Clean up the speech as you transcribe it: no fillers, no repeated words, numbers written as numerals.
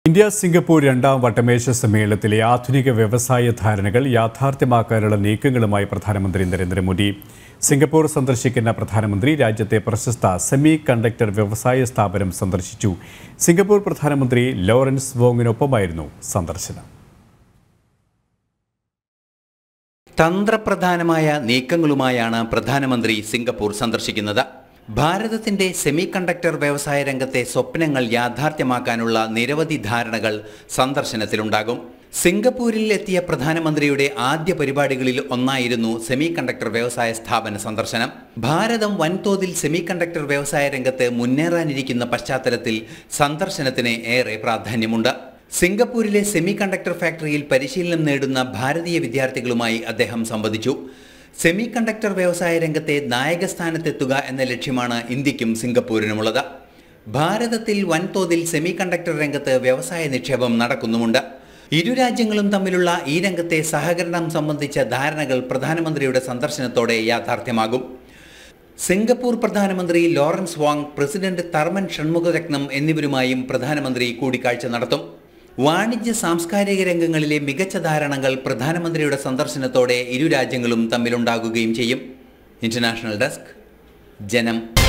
India Singapore രണ്ടാം വട്ടമേശ സമ്മേളനത്തിലെ ആധുനിക വ്യവസായ ധാരണകൾ യാഥാർത്ഥ്യമാക്കാനുള്ള നീക്കങ്ങളുമായി പ്രധാനമന്ത്രി നരേന്ദ്രമോദി. സിംഗപ്പൂർ സന്ദർശിക്കുന്ന പ്രധാനമന്ത്രി രാജ്യത്തെ പ്രശസ്ത സെമി കണ്ടക്ടർ വ്യവസായ സ്ഥാപനം സന്ദർശിച്ചു. സിംഗപ്പൂർ പ്രധാനമന്ത്രി ലോറൻസ് വോങ്ങിനൊപ്പമായിരുന്നു സന്ദർശനം. തന്ത്രപ്രധാനമായ നീക്കങ്ങളുമായാണ് പ്രധാനമന്ത്രി സിംഗപ്പൂർ സന്ദർശിക്കുന്നത്. ഭാരതത്തിന്റെ സെമി കണ്ടക്ടർ വ്യവസായ രംഗത്തെ സ്വപ്നങ്ങൾ യാഥാർത്ഥ്യമാക്കാനുള്ള നിരവധി ധാരണകൾ സന്ദർശനത്തിലുണ്ടാകും. സിംഗപ്പൂരിൽ എത്തിയ പ്രധാനമന്ത്രിയുടെ ആദ്യ പരിപാടികളിൽ ഒന്നായിരുന്നു സെമി കണ്ടക്ടർ വ്യവസായ സ്ഥാപന സന്ദർശനം. ഭാരതം വൻതോതിൽ സെമി കണ്ടക്ടർ വ്യവസായ രംഗത്ത് മുന്നേറാനിരിക്കുന്ന പശ്ചാത്തലത്തിൽ സന്ദർശനത്തിന് ഏറെ പ്രാധാന്യമുണ്ട്. സിംഗപ്പൂരിലെ സെമി കണ്ടക്ടർ ഫാക്ടറിയിൽ പരിശീലനം നേടുന്ന ഭാരതീയ വിദ്യാർത്ഥികളുമായി അദ്ദേഹം സംവദിച്ചു. സെമി കണ്ടക്ടർ വ്യവസായ രംഗത്തെ നായകസ്ഥാനത്തെത്തുക എന്ന ലക്ഷ്യമാണ് ഇന്ത്യക്കും സിംഗപ്പൂരിനുമുള്ളത്. ഭാരതത്തിൽ വൻതോതിൽ സെമി കണ്ടക്ടർ രംഗത്ത് വ്യവസായ നിക്ഷേപം നടക്കുന്നുമുണ്ട്. ഇരു രാജ്യങ്ങളും തമ്മിലുള്ള ഈ രംഗത്തെ സഹകരണം സംബന്ധിച്ച ധാരണകൾ പ്രധാനമന്ത്രിയുടെ സന്ദർശനത്തോടെ യാഥാർത്ഥ്യമാകും. സിംഗപ്പൂർ പ്രധാനമന്ത്രി Lawrence Wong, president Tharman Shanmugaratnam എന്നിവരുമായും പ്രധാനമന്ത്രി കൂടിക്കാഴ്ച നടത്തും. വാണിജ്യ സാംസ്കാരിക രംഗങ്ങളിലെ മികച്ച ധാരണകൾ പ്രധാനമന്ത്രിയുടെ സന്ദർശനത്തോടെ ഇരു രാജ്യങ്ങളും തമ്മിലുണ്ടാകുകയും ചെയ്യും. ഇന്റർനാഷണൽ ഡെസ്ക്, ജനം.